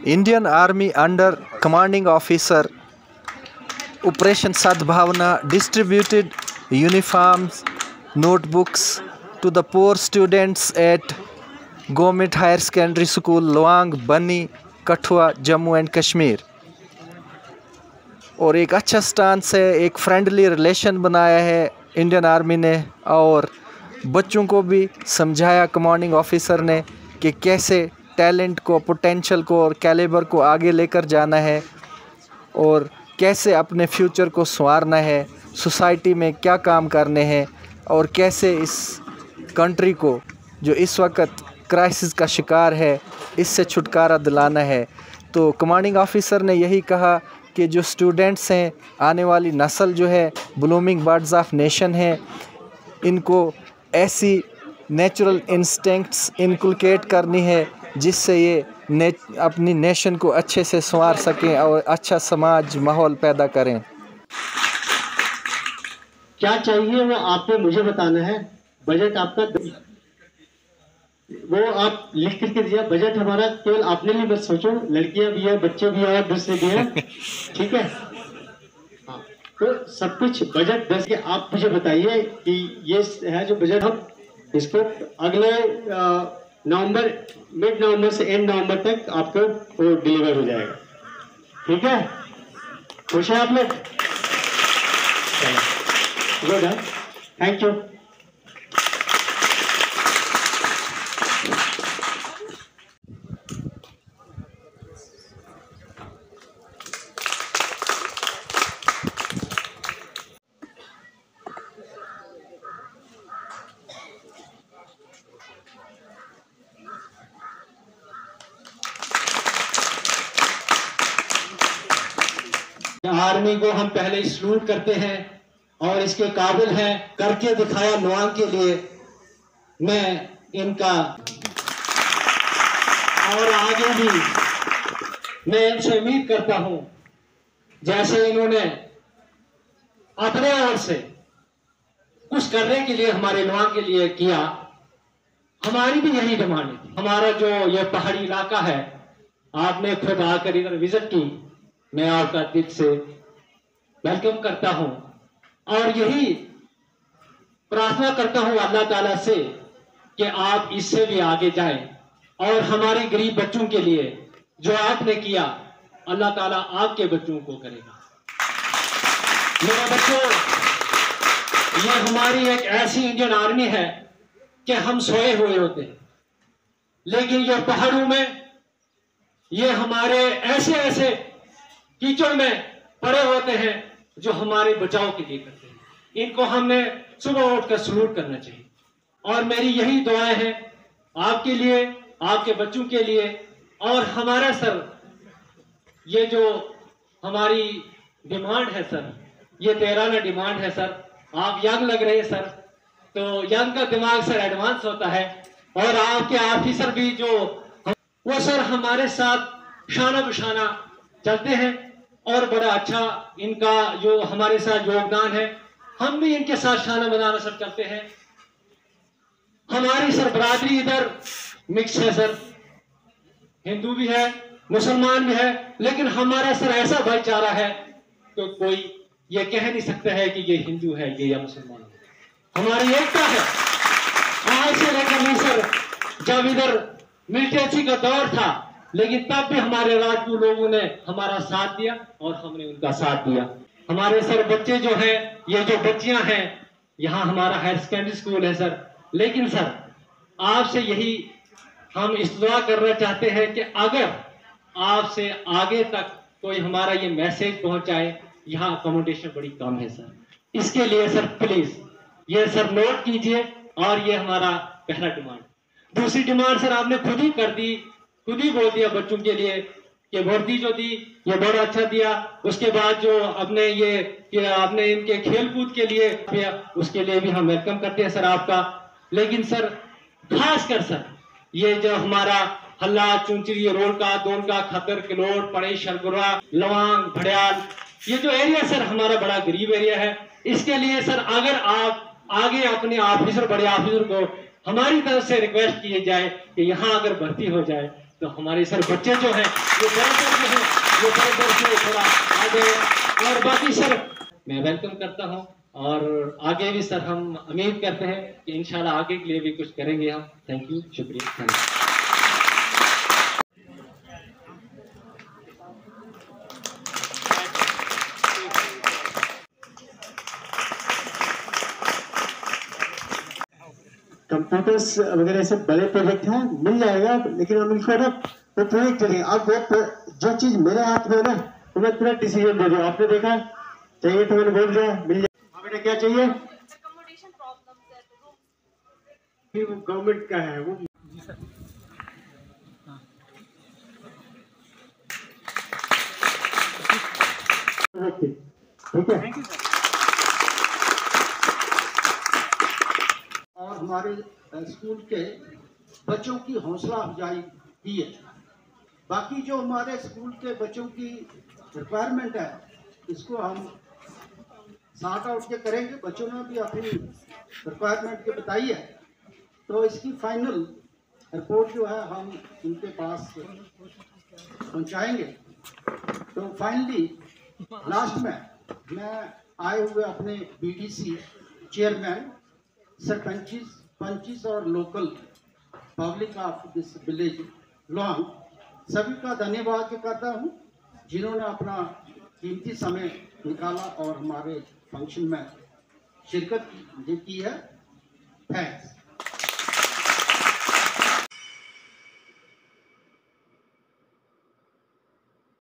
Indian Army under commanding officer Operation Sadbhavana distributed uniforms, notebooks to the poor students at Government Higher Secondary School, Lawang, Bani, Kathua, Jammu and Kashmir। और एक अच्छा stance है, एक friendly relation बनाया है Indian army ने, और बच्चों को भी समझाया कमांडिंग ऑफिसर ने कि कैसे टैलेंट को, पोटेंशियल को और कैलिबर को आगे लेकर जाना है और कैसे अपने फ्यूचर को संवारना है, सोसाइटी में क्या काम करने हैं और कैसे इस कंट्री को जो इस वक्त क्राइसिस का शिकार है इससे छुटकारा दिलाना है। तो कमांडिंग ऑफिसर ने यही कहा कि जो स्टूडेंट्स हैं, आने वाली नस्ल जो है ब्लूमिंग बर्ड्स ऑफ नेशन है, इनको ऐसी नेचुरल इंस्टिंक्ट्स इनकुलकेट करनी है जिससे ये अपनी नेशन को अच्छे से संवार सकें और अच्छा समाज माहौल पैदा करें। क्या चाहिए वो आपको मुझे बताना है। बजट आपका वो आप लिख करके दिया। बजट हमारा केवल आपने लिए मत सोचो, लड़कियां भी है, बच्चे भी है, दूसरे भी है, ठीक है। हाँ, तो सब कुछ बजट दस के आप मुझे बताइए कि ये है जो बजट, हम इसको अगले नवंबर, मिड नवंबर से एंड नवंबर तक आपको वो डिलीवर हो जाएगा, ठीक है। खुश है आप लोग? गुड है, थैंक यू। आर्मी को हम पहले सलूट करते हैं और इसके काबिल हैं, करके दिखाया लवांग के लिए। मैं इनका और आगे भी मैं इनसे उम्मीद करता हूं, जैसे इन्होंने अपने ओर से कुछ करने के लिए हमारे लवांग के लिए किया, हमारी भी यही डिमांड है। हमारा जो ये पहाड़ी इलाका है, आपने खुद आकर इधर विजिट की, मैं आपका दिल से वेलकम करता हूं और यही प्रार्थना करता हूं अल्लाह ताला से कि आप इससे भी आगे जाएं और हमारे गरीब बच्चों के लिए जो आपने किया, अल्लाह ताला आपके बच्चों को करेगा। मेरे बच्चों, ये हमारी एक ऐसी इंडियन आर्मी है कि हम सोए हुए होते हैं, लेकिन ये पहाड़ों में ये हमारे ऐसे ऐसे कीचड़ में पड़े होते हैं जो हमारे बचाव के लिए करते हैं। इनको हमने सुबह उठकर सलूट करना चाहिए और मेरी यही दुआएं हैं आपके लिए, आपके बच्चों के लिए। और हमारा सर, ये जो हमारी डिमांड है सर, ये 13 डिमांड है सर। आप यंग लग रहे हैं सर, तो यंग का दिमाग सर एडवांस होता है और आपके ऑफिसर भी जो वो सर हमारे साथ शाना बशाना चलते हैं और बड़ा अच्छा इनका जो हमारे साथ योगदान है, हम भी इनके साथ शाना बनाना सर चलते हैं। हमारी सर बरादरी इधर मिक्स है सर, हिंदू भी है, मुसलमान भी है, लेकिन हमारा सर ऐसा भाईचारा है तो कोई ये कह नहीं सकता है कि ये हिंदू है ये या मुसलमान है। हमारी एकता है आज से लेकर नहीं सर, जब इधर मिलिटेंसी का दौर था, लेकिन तब भी हमारे राजपूत लोगों ने हमारा साथ दिया और हमने उनका साथ दिया। हमारे सर बच्चे जो हैं, ये जो बच्चियां हैं, यहाँ हमारा हायर सेकेंडरी स्कूल है सर, लेकिन सर आपसे यही हम इस दुआ करना चाहते हैं कि अगर आपसे आगे तक कोई हमारा ये मैसेज पहुंचाए, यहाँ अकोमोडेशन बड़ी कम है सर, इसके लिए सर प्लीज ये सर नोट कीजिए। और ये हमारा पहला डिमांड। दूसरी डिमांड सर आपने खुद ही कर दी, खुद ही बोल दिया बच्चों के लिए कि वर्दी जो दी ये बड़ा अच्छा दिया। उसके बाद जो अपने ये कि आपने इनके खेल कूद के लिए दिया, उसके लिए भी हम वेलकम करते हैं सर आपका। लेकिन सर खासकर सर ये जो हमारा हल्ला, चुनचुरी, रोलका, दोनका, खतर, किलोट, पड़े, शरगुरा, लवांग, भड़ियाल, ये जो एरिया सर हमारा बड़ा गरीब एरिया है, इसके लिए सर अगर आप आगे अपने ऑफिसर, बड़े ऑफिसर को हमारी तरफ से रिक्वेस्ट किए जाए कि यहाँ अगर भर्ती हो जाए तो हमारे सर बच्चे जो हैं ये बराबर जो है ये बराबर से थोड़ा आगे। और बाकी सर मैं वेलकम करता हूं, और आगे भी सर हम उम्मीद करते हैं कि इंशाल्लाह आगे के लिए भी कुछ करेंगे हम। थैंक यू, शुक्रिया, थैंक यू। कंप्यूटर्स वगैरह सब बड़े प्रोजेक्ट हैं, मिल जाएगा, लेकिन हम इनको ना वो प्रोजेक्ट चलेंगे। अब वो जो चीज मेरे हाथ में है ना, तो मैं तुरंत डिसीजन दे दूँ। आपने देखा चाहिए तो मैंने बोल दिया, मिल जाए। बेटा क्या चाहिए? फिर वो गवर्नमेंट का है वो। ठीक है। और हमारे स्कूल के बच्चों की हौसला अफजाई की है। बाकी जो हमारे स्कूल के बच्चों की रिक्वायरमेंट है, इसको हम सॉर्ट आउट के करेंगे। बच्चों ने भी अपनी रिक्वायरमेंट के बताई है, तो इसकी फाइनल रिपोर्ट जो है हम उनके पास पहुंचाएंगे। तो फाइनली लास्ट में मैं आए हुए अपने बीडीसी चेयरमैन, सरपंचिस, पंचिस और local public of this village long सभी का धन्यवाद करता हूं, जिन्होंने अपना कीमती समय निकाला और हमारे फंक्शन में शिरकत की है। थैंक्स।